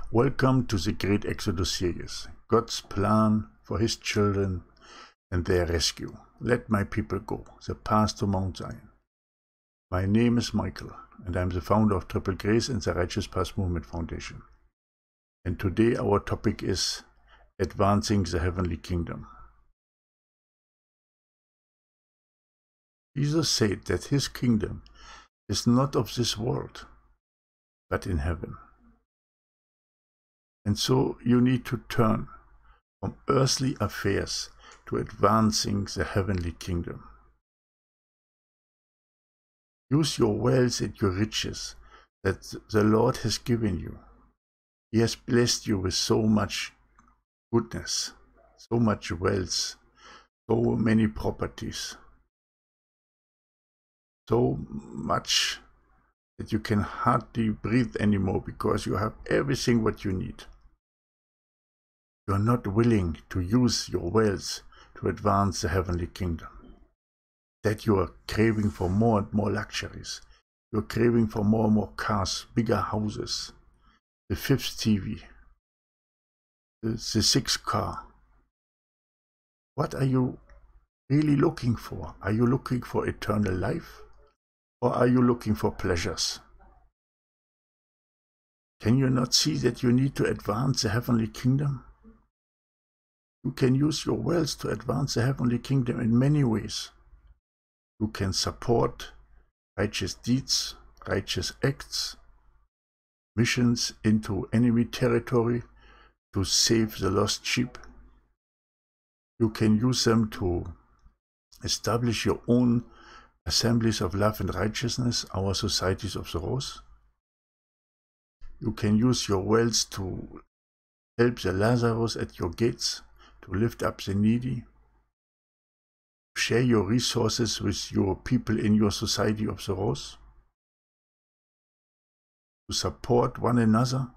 Welcome to the Great Exodus series, God's plan for His children and their rescue. Let my people go, the path to Mount Zion. My name is Michael, and I'm the founder of Triple Grace and the Righteous Path Movement Foundation. And today our topic is Advancing the Heavenly Kingdom. Jesus said that His kingdom is not of this world, but in heaven. And so you need to turn from earthly affairs to advancing the heavenly kingdom. Use your wealth and your riches that the Lord has given you. He has blessed you with so much goodness, so much wealth, so many properties, so much that you can hardly breathe anymore because you have everything what you need. You are not willing to use your wealth to advance the heavenly kingdom. That you are craving for more and more luxuries. You are craving for more and more cars, bigger houses, the fifth TV, the sixth car. What are you really looking for? Are you looking for eternal life? Or are you looking for pleasures? Can you not see that you need to advance the heavenly kingdom? You can use your wealth to advance the heavenly kingdom in many ways. You can support righteous deeds, righteous acts, missions into enemy territory to save the lost sheep. You can use them to establish your own assemblies of love and righteousness, our societies of the rose. You can use your wealth to help the Lazarus at your gates, to lift up the needy. Share your resources with your people in your society of the rose. To support one another.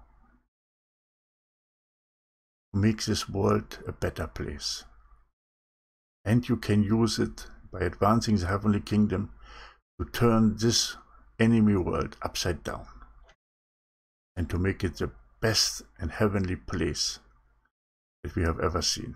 To make this world a better place. And you can use it by advancing the heavenly kingdom to turn this enemy world upside down and to make it the best and heavenly place that we have ever seen.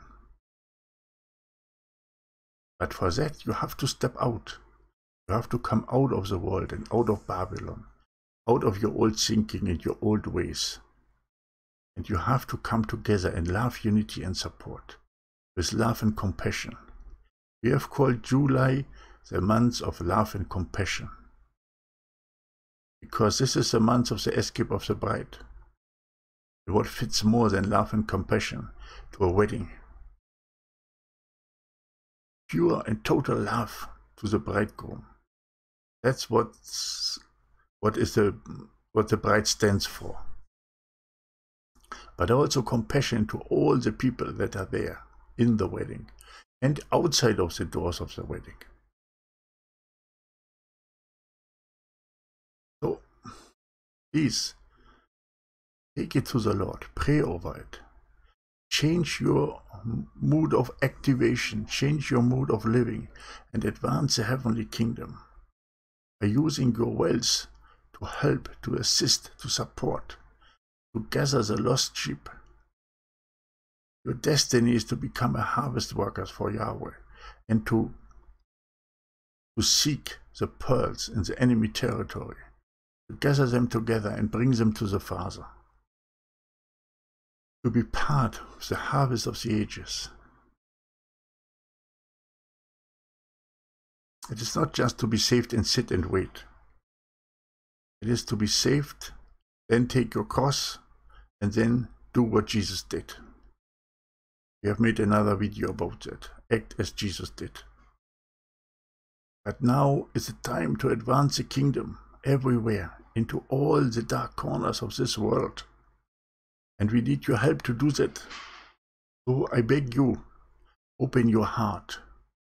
But for that you have to step out. You have to come out of the world and out of Babylon, out of your old thinking and your old ways. And you have to come together in love, unity and support, with love and compassion. We have called July the month of love and compassion, because this is the month of the escape of the bride. And what fits more than love and compassion to a wedding? Pure and total love to the bridegroom. That's what the bride stands for. But also compassion to all the people that are there in the wedding and outside of the doors of the wedding. So, please, take it to the Lord, pray over it. Change your mood of activation, change your mood of living, and advance the heavenly kingdom by using your wealth to help, to assist, to support, to gather the lost sheep. Your destiny is to become a harvest worker for Yahweh and to seek the pearls in the enemy territory, to gather them together and bring them to the Father, to be part of the harvest of the ages. It is not just to be saved and sit and wait. It is to be saved, then take your cross, and then do what Jesus did. We have made another video about that. Act as Jesus did. But now is the time to advance the kingdom everywhere, into all the dark corners of this world. And we need your help to do that. So I beg you, open your heart.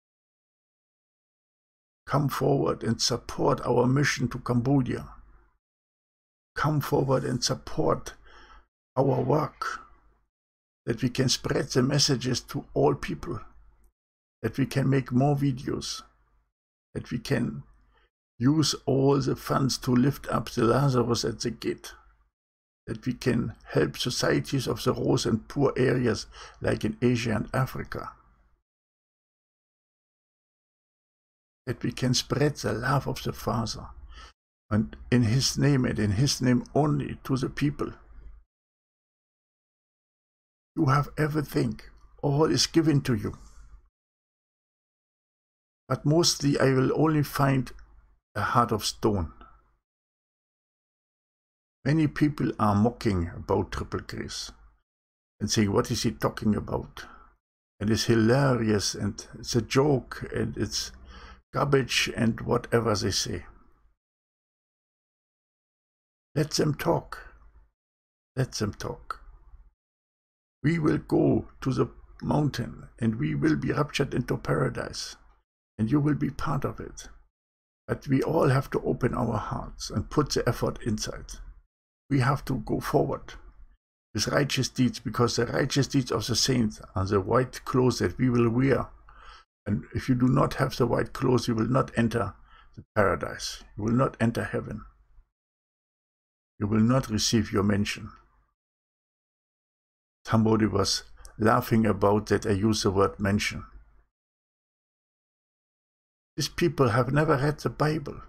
Come forward and support our mission to Cambodia. Come forward and support our work, that we can spread the messages to all people, that we can make more videos, that we can use all the funds to lift up the Lazarus at the gate, that we can help societies of the rose and poor areas like in Asia and Africa, that we can spread the love of the Father, and in His name and in His name only, to the people. You have everything. All is given to you. But mostly I will only find a heart of stone. Many people are mocking about triple grace and saying, what is he talking about? And it's hilarious, and it's a joke, and it's garbage, and whatever they say. Let them talk. Let them talk. We will go to the mountain, and we will be raptured into paradise, and you will be part of it. But we all have to open our hearts and put the effort inside. We have to go forward with righteous deeds, because the righteous deeds of the saints are the white clothes that we will wear. And if you do not have the white clothes, you will not enter the paradise. You will not enter heaven. You will not receive your mention. Somebody was laughing about that I use the word mention. These people have never read the Bible.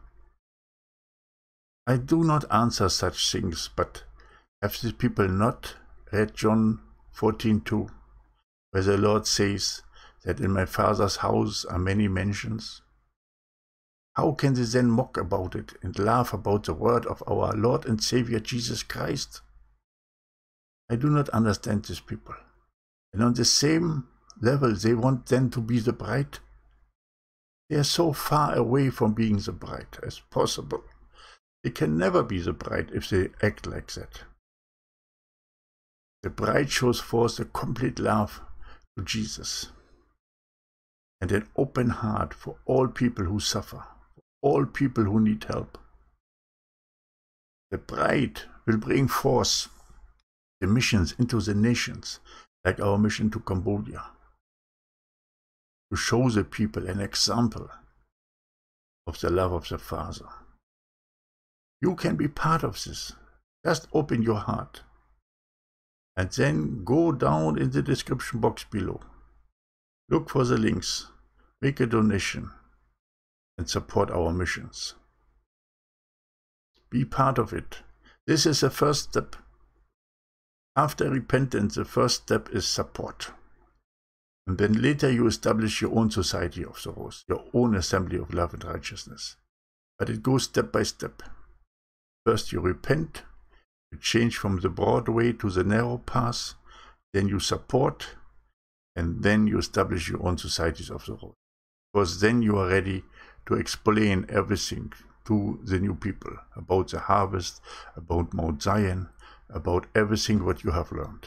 I do not answer such things, but have these people not read John 14:2, where the Lord says that in my Father's house are many mansions? How can they then mock about it and laugh about the word of our Lord and Savior Jesus Christ? I do not understand these people. And on the same level, they want then to be the bride. They are so far away from being the bride as possible. They can never be the bride if they act like that. The bride shows forth a complete love to Jesus and an open heart for all people who suffer, for all people who need help. The bride will bring forth the missions into the nations, like our mission to Cambodia, to show the people an example of the love of the Father. You can be part of this. Just open your heart. And then go down in the description box below. Look for the links, make a donation, and support our missions. Be part of it. This is the first step. After repentance, the first step is support. And then later you establish your own society of the rose, your own assembly of love and righteousness. But it goes step by step. First you repent, you change from the broad way to the narrow path, then you support, and then you establish your own societies of the rose. Because then you are ready to explain everything to the new people about the harvest, about Mount Zion, about everything what you have learned.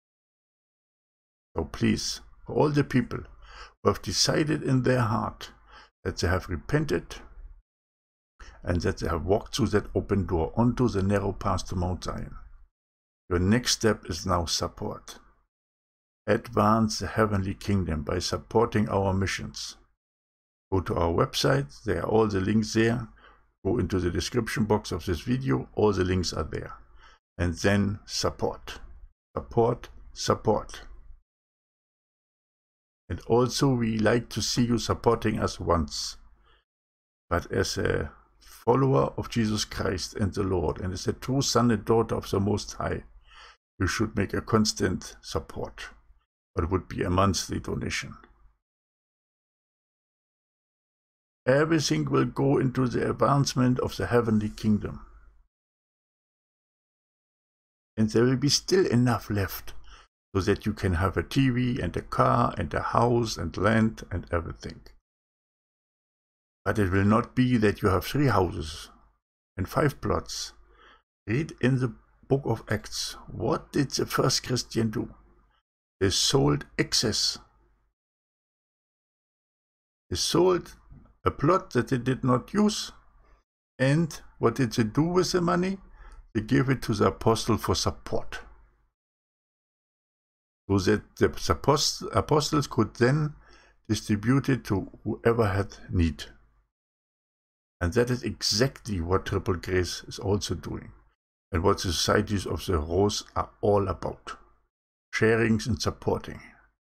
So please, for all the people who have decided in their heart that they have repented and that they have walked through that open door onto the narrow path to Mount Zion, your next step is now support. Advance the heavenly kingdom by supporting our missions. Go to our website, there are all the links there. Go into the description box of this video, all the links are there. And then support. Support, support. And also we like to see you supporting us once. But as a follower of Jesus Christ and the Lord, and as a true son and daughter of the Most High, you should make a constant support. But it would be a monthly donation. Everything will go into the advancement of the heavenly kingdom. And there will be still enough left so that you can have a TV and a car and a house and land and everything. But it will not be that you have 3 houses and 5 plots. Read in the book of Acts. What did the first Christian do? They sold excess. They sold a plot that they did not use. And what did they do with the money? They gave it to the apostle for support. So that the apostles could then distribute it to whoever had need. And that is exactly what Triple Grace is also doing. and what the Societies of the Rose are all about. Sharing and supporting.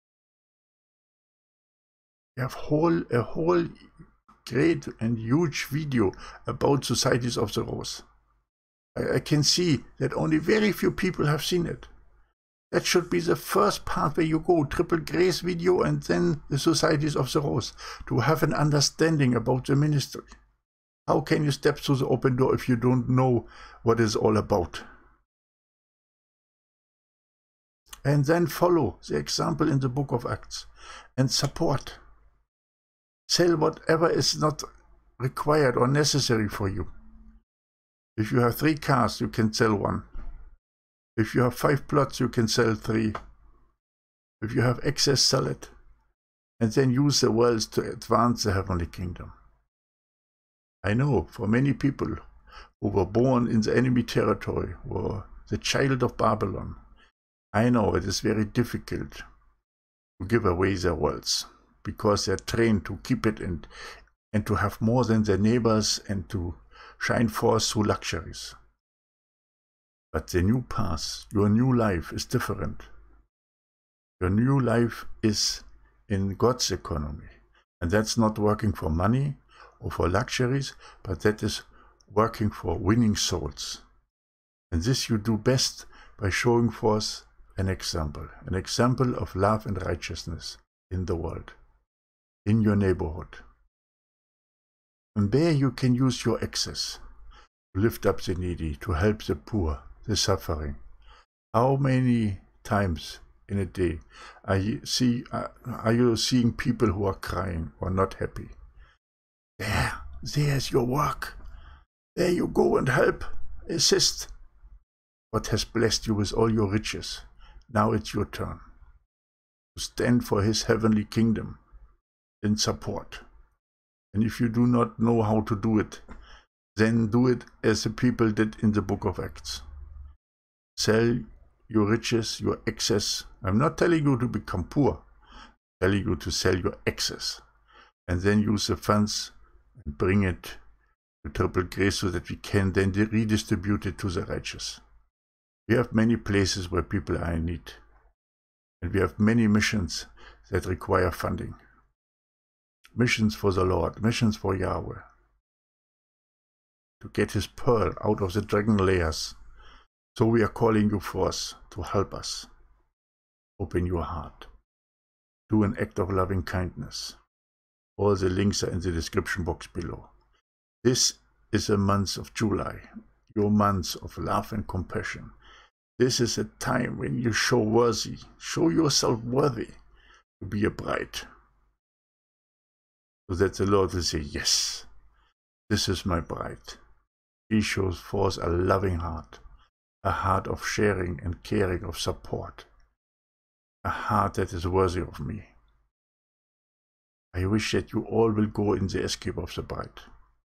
We have a whole great and huge video about Societies of the Rose. I can see that only very few people have seen it. That should be the first part where you go, Triple Grace video and then the Societies of the Rose, to have an understanding about the ministry. How can you step through the open door if you don't know what it's all about? And then follow the example in the book of Acts and support. Sell whatever is not required or necessary for you. If you have 3 cars, you can sell 1. If you have 5 plots, you can sell 3. If you have excess, sell it. And then use the wealth to advance the heavenly kingdom. I know for many people who were born in the enemy territory, were the child of Babylon, I know it is very difficult to give away their wealth, because they're trained to keep it and to have more than their neighbors and to shine forth through luxuries. But the new path, your new life is different. Your new life is in God's economy. And that's not working for money or for luxuries, but that is working for winning souls. And this you do best by showing forth an example of love and righteousness in the world, in your neighborhood. And there you can use your access to lift up the needy, to help the poor, the suffering. How many times in a day are you seeing people who are crying or not happy? There's your work. There you go and help, assist. God has blessed you with all your riches. Now it's your turn to stand for his heavenly kingdom in support. And if you do not know how to do it, then do it as the people did in the book of Acts. Sell your riches, your excess. I'm not telling you to become poor. I'm telling you to sell your excess. And then use the funds and bring it to Triple Grace so that we can then redistribute it to the righteous. We have many places where people are in need. And we have many missions that require funding. Missions for the Lord, missions for Yahweh. To get his pearl out of the dragon layers. So we are calling you forth to help us. Open your heart. Do an act of loving kindness. All the links are in the description box below. This is a month of July, your month of love and compassion. This is a time when you show yourself worthy to be a bride. So that the Lord will say, yes, this is my bride. She shows forth a loving heart, a heart of sharing and caring, of support, a heart that is worthy of me. I wish that you all will go in the escape of the bride.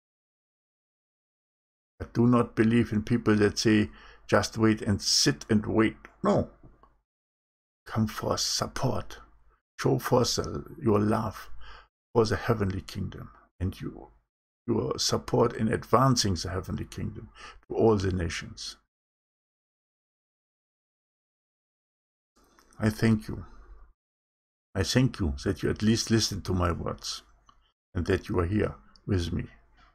But do not believe in people that say, just wait and sit and wait. No. Come forth, support. Show forth your love for the heavenly kingdom and your support in advancing the heavenly kingdom to all the nations. I thank you. I thank you that you at least listened to my words and that you are here with me.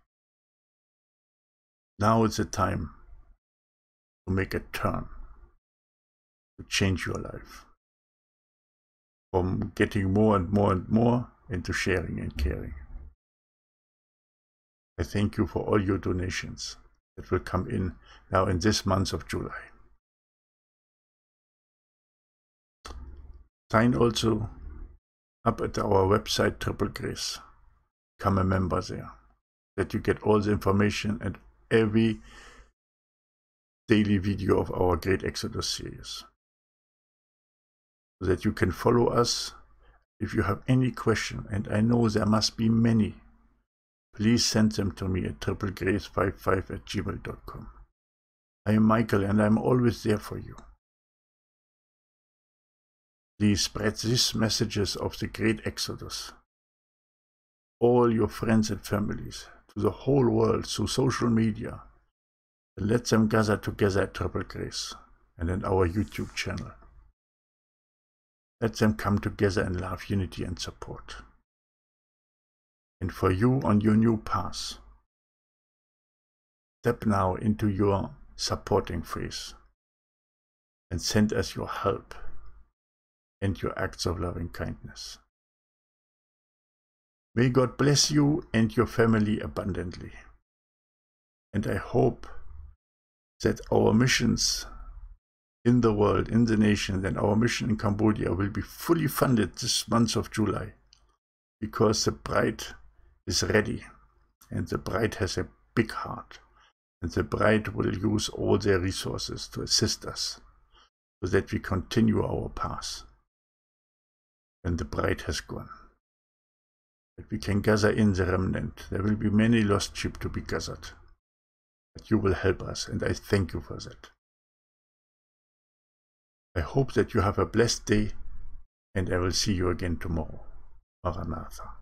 Now it's a time to make a turn, to change your life from getting more and more and more into sharing and caring. I thank you for all your donations that will come in now in this month of July. Sign also up at our website Triple Grace. Become a member there, that you get all the information and every daily video of our Great Exodus series, so that you can follow us. If you have any question, and I know there must be many, please send them to me at triplegrace55@gmail.com. I am Michael and I'm always there for you. Please spread these messages of the Great Exodus, all your friends and families, to the whole world through social media. Let them gather together at Triple Grace and in our YouTube channel. Let them come together in love, unity and support. And for you on your new path, step now into your supporting phase and send us your help and your acts of loving kindness. May God bless you and your family abundantly. And I hope that our missions in the world, in the nation, and our mission in Cambodia will be fully funded this month of July, because the bride is ready and the bride has a big heart, and the bride will use all their resources to assist us so that we continue our path when the bride has gone. That we can gather in the remnant. There will be many lost sheep to be gathered. But you will help us, and I thank you for that. I hope that you have a blessed day, and I will see you again tomorrow. Maranatha.